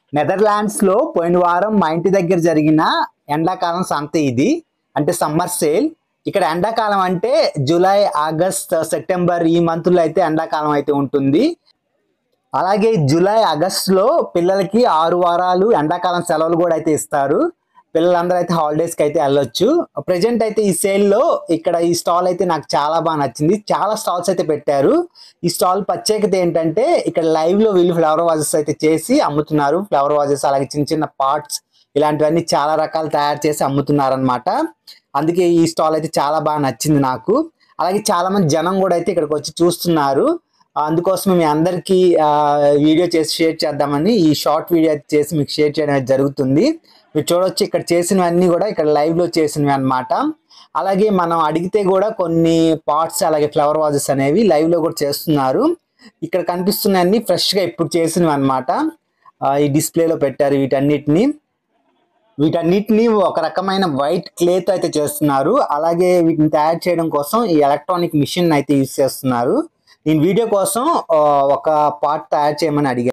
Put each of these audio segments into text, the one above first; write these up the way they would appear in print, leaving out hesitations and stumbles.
Netherlands లో పోయిన వారం మా ఇంటి దగ్గర జరిగిన ఎండాకాలం సంత ఇది. అంటే సమ్మర్ సేల్. ఇక్కడ ఎండాకాలం అంటే జూలై, ఆగస్ట్, సెప్టెంబర్ ఈ మంత్ లో అయితే ఎండాకాలం అయితే ఉంటుంది. అలాగే జూలై, ఆగస్ట్ లో పిల్లలకి 6 వారాలు ఎండాకాలం సెలవులు కూడా అయితే ఇస్తారు. పిల్లలందరూ అయితే హాలిడేస్ కి అయితే వెళ్ళొచ్చు. ప్రెజెంట్ అయితే ఈ సేల్ లో ఇక్కడ ఈ స్టాల్ అయితే నాకు చాలా బాగా నచ్చింది. చాలా స్టాల్స్ అయితే పెట్టారు. ఈ స్టాల్ ప్రత్యేకత ఏంటంటే ఇక్కడ లైవ్ లో వీళ్ళు ఫ్లవర్ వాజెస్ అయితే చేసి అమ్ముతున్నారు. ఫ్లవర్ వాజెస్ అలాగే చిన్న చిన్న పార్ట్స్ ఇలాంటివన్నీ చాలా రకాలు తయారు చేసి అమ్ముతున్నారు అనమాట. అందుకే ఈ స్టాల్ అయితే చాలా బాగా నచ్చింది నాకు. అలాగే చాలా మంది జనం కూడా అయితే ఇక్కడికి వచ్చి చూస్తున్నారు. అందుకోసం మీ అందరికీ వీడియో చేసి షేర్ చేద్దామని ఈ షార్ట్ వీడియో అయితే చేసి మీకు షేర్ చేయడం అయితే జరుగుతుంది. మీరు చూడొచ్చు ఇక్కడ చేసినవన్నీ కూడా ఇక్కడ లైవ్ లో చేసినవి అన్నమాట. అలాగే మనం అడిగితే కూడా కొన్ని పాట్స్ అలాగే ఫ్లవర్ వాజెస్ అనేవి లైవ్ లో కూడా చేస్తున్నారు. ఇక్కడ కనిపిస్తున్నవన్నీ ఫ్రెష్ గా ఇప్పుడు చేసినవి అన్నమాట. ఈ డిస్ప్లేలో పెట్టారు వీటన్నిటిని ఒక రకమైన వైట్ క్లేతో అయితే చేస్తున్నారు. అలాగే వీటిని తయారు చేయడం కోసం ఈ ఎలక్ట్రానిక్ మిషన్ అయితే యూజ్ చేస్తున్నారు. నేను వీడియో కోసం ఒక పార్ట్ తయారు చేయమని అడిగాను.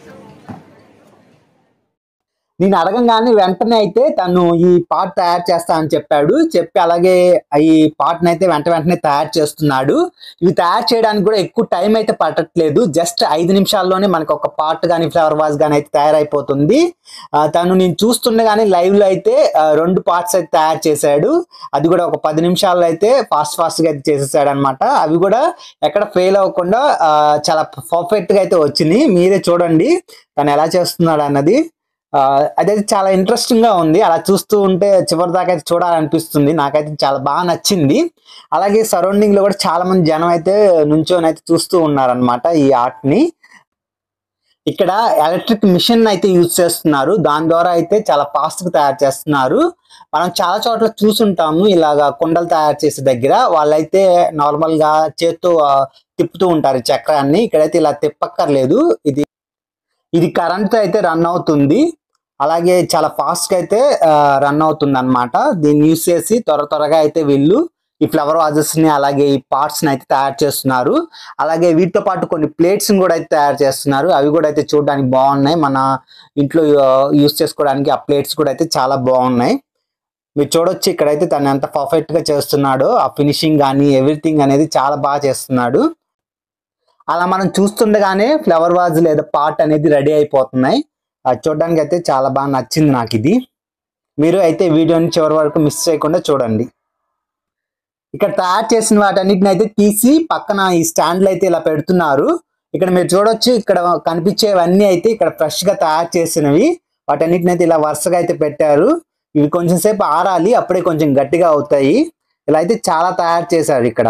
నేను అడగంగానే వెంటనే అయితే తను ఈ పార్ట్ తయారు చేస్తా అని చెప్పి అలాగే ఈ పార్ట్ అయితే వెంటనే తయారు చేస్తున్నాడు. ఇవి తయారు చేయడానికి కూడా ఎక్కువ టైం అయితే పట్టట్లేదు. జస్ట్ 5 నిమిషాల్లోనే మనకు ఒక పార్ట్ కానీ ఫ్లవర్ వాజ్ కానీ అయితే తయారైపోతుంది. తను నేను చూస్తుండగానే లైవ్ లో అయితే 2 పార్ట్స్ అయితే తయారు చేశాడు. అది కూడా ఒక 10 నిమిషాల్లో అయితే ఫాస్ట్ గా అయితే చేసేసాడు అనమాట. అవి కూడా ఎక్కడ ఫెయిల్ అవ్వకుండా చాలా పర్ఫెక్ట్ గా అయితే వచ్చినాయి. మీరే చూడండి తను ఎలా చేస్తున్నాడు అన్నది. అదైతే చాలా ఇంట్రెస్టింగ్ గా ఉంది. అలా చూస్తూ ఉంటే చివరి దాకా అయితే చూడాలనిపిస్తుంది. నాకైతే చాలా బాగా నచ్చింది. అలాగే సరౌండింగ్ లో కూడా చాలా మంది జనం అయితే నుంచొని అయితే చూస్తూ ఉన్నారనమాట ఈ ఆర్ట్ ని. ఇక్కడ ఎలక్ట్రిక్ మిషన్ అయితే యూజ్ చేస్తున్నారు. దాని ద్వారా అయితే చాలా ఫాస్ట్ గా తయారు చేస్తున్నారు. మనం చాలా చోట్ల చూసుంటాము ఇలాగా కుండలు తయారు చేసే దగ్గర. వాళ్ళైతే నార్మల్ గా చేత్తో తిప్పుతూ ఉంటారు చక్రాన్ని. ఇక్కడైతే ఇలా తిప్పక్కర్లేదు. ఇది కరెంట్ అయితే రన్ అవుతుంది. అలాగే చాలా ఫాస్ట్ గా అయితే రన్ అవుతుంది అనమాట. దీన్ని యూజ్ చేసి త్వరగా అయితే వీళ్ళు ఈ ఫ్లవర్ వాజెస్ ని అలాగే ఈ పార్ట్స్ ని అయితే తయారు చేస్తున్నారు. అలాగే వీటితో పాటు కొన్ని ప్లేట్స్ కూడా అయితే తయారు చేస్తున్నారు. అవి కూడా అయితే చూడడానికి బాగున్నాయి. మన ఇంట్లో యూజ్ చేసుకోవడానికి ఆ ప్లేట్స్ కూడా అయితే చాలా బాగున్నాయి. మీరు చూడొచ్చు ఇక్కడైతే తను ఎంత పర్ఫెక్ట్ గా చేస్తున్నాడో. ఆ ఫినిషింగ్ కానీ ఎవ్రీథింగ్ అనేది చాలా బాగా చేస్తున్నాడు. అలా మనం చూస్తుండగానే ఫ్లవర్ వాజ్ లేదా పాట్ అనేది రెడీ అయిపోతున్నాయి. అది చూడడానికి అయితే చాలా బాగా నచ్చింది నాకు ఇది. మీరు అయితే వీడియోని చివరి వరకు మిస్ చేయకుండా చూడండి. ఇక్కడ తయారు చేసిన వాటన్నిటిని అయితే తీసి పక్కన ఈ స్టాండ్లు అయితే ఇలా పెడుతున్నారు. ఇక్కడ మీరు చూడొచ్చు ఇక్కడ కనిపించేవన్నీ అయితే ఇక్కడ ఫ్రెష్ గా తయారు చేసినవి. వాటన్నిటిని అయితే ఇలా వరుసగా అయితే పెట్టారు. ఇవి కొంచెం సేపు ఆరాలి, అప్పుడే కొంచెం గట్టిగా అవుతాయి. ఇలా అయితే చాలా తయారు చేశారు ఇక్కడ.